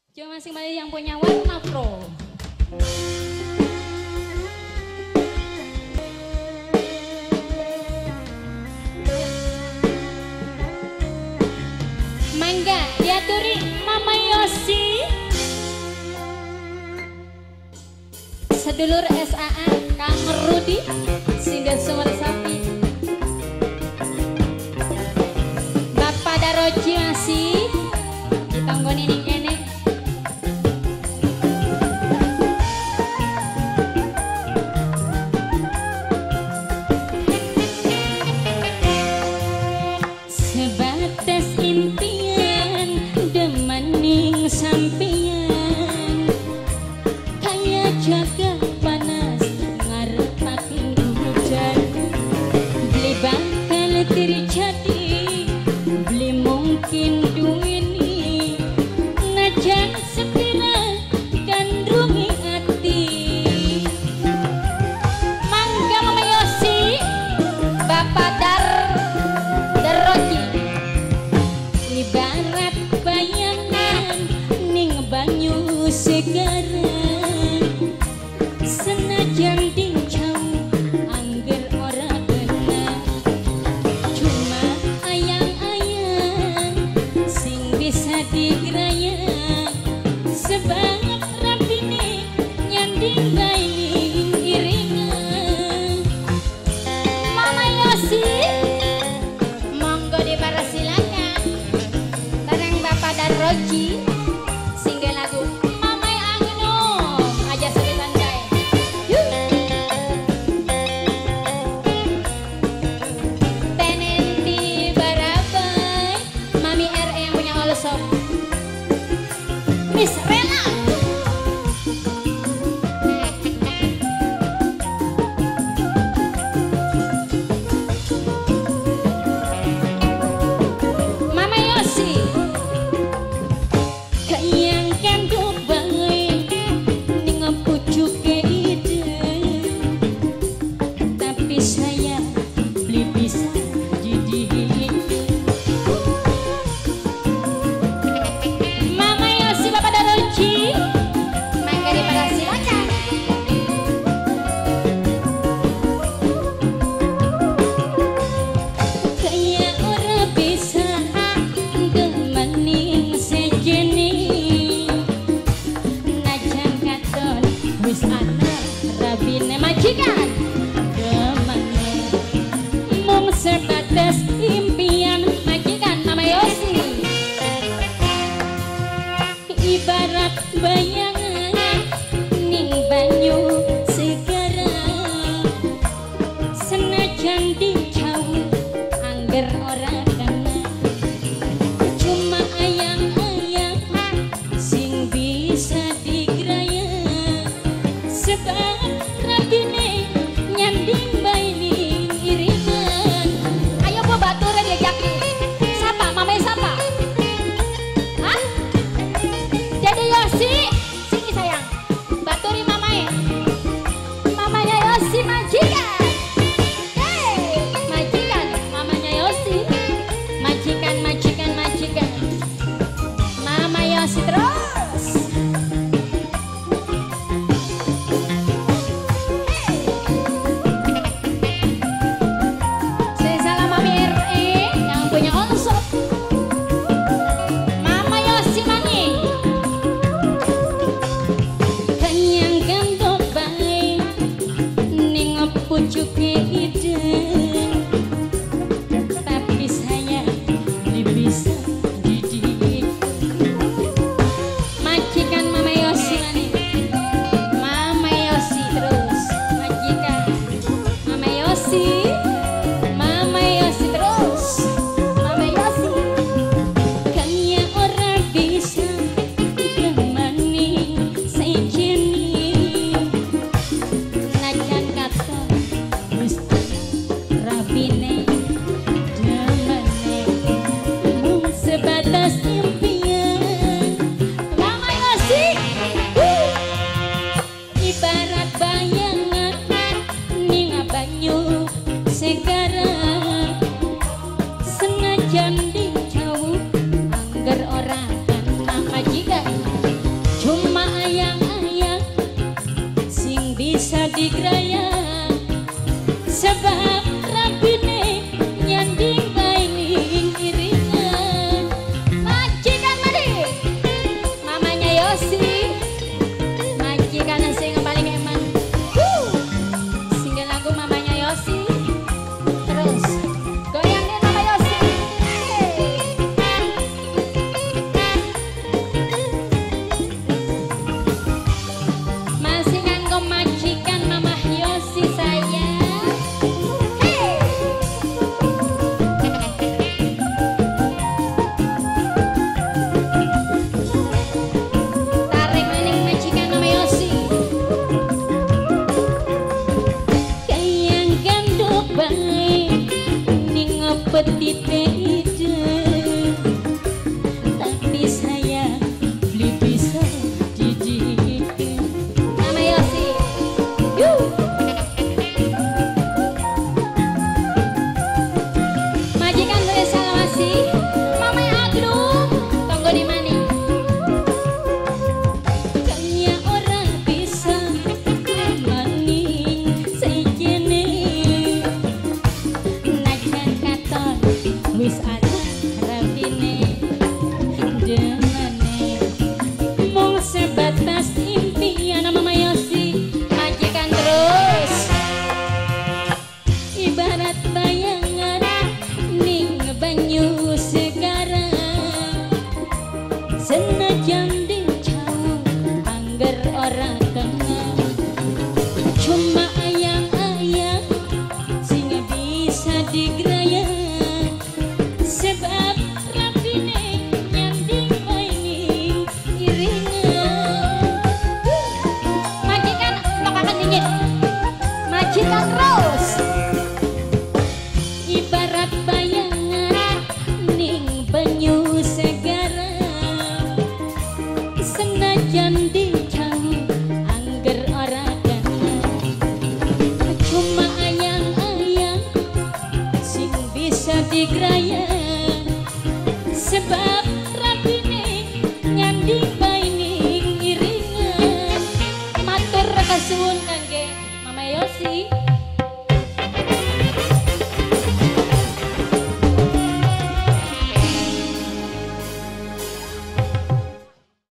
Cuma masing-masing yang punya warna pro. Mangga diaturi Mama Yosi, sedulur SAA Kang Rudi Singgah Sumber Sapi, Bapak Daroji masih ditanggung ini kene. Sebatas impian demaning sampian kayak jaga panas ngarep makin hujan beli bakal terjadi beli mungkin duweni najan sepira kandungi hati. Mangga Mama Yosi, Bapak Daroji, ibarat bayangan ning banyu segaran senajan ding jauh angger ora kena cuma ayang-ayang sing bisa digerayang sebab rapine nyanding gaining iringan. Mama Yosi monggo dipersilakan bareng Bapak Daroji singgah lagu Mamai Angnom aja suri santai. Tenenti Barabai Mami RE yang punya olsop Miss Rela. Mama Yosi kayang kenduk bae ning pucuk ide tapi saya beli bisa jadi Mama Yosi Bapak Daroji mangga dipersilakan. Kayak ora bisa demaning sejene najan katon wis ana rabine majikan demane mung sebatas impian majikan Mama Yosi ibarat bayangan ning banyu segaran senajan di jauh angger ora kena cuma ayang-ayang sing bisa digerayang sebab rabine nyanding baining iringan. Ayo Bu bature diajakin sapa Mama sapa? Hah? Dede Yosi sini sayang baturi Mamae Mamanya Yosi majikan. Hey, majikan Mamanya Yosi majikan Mama Yosi terus. Saya salam Mami RE yang punya olsop Mama Yosi Mangi digrayang sebab rabine nyanding baining iringan majikan madi mamanya Yosi majikan sing paling eman singgah lagu mamanya Yosi terus goyangin mama Yosi masih nganggo majikan mama Yosi saya tarik maning majikan mama Yosi kayang gandok baik ning petite ide tapi saya beli bisa didikin mama Yosi yuk majikan boleh salawasi mama Aglum tonggo di mani kaya ora bisa maning saikene najan katon wis ada rabine demane mung sebatas impian mama Yosi majikan terus ibarat bayangan ning banyu segarang senajan di jauh angger ora kenal cuma ayang-ayang sing bisa digrayang sebab rabine nyanding baining iringan majikan tokakan dingin majikan terus ibarat bayangan ning banyu segara senajan di jauh angger ora kenal cuma ayang-ayang sing bisa digrayang sebab rabine nyanding baining iringan matur kasuwun kangge mama Yosi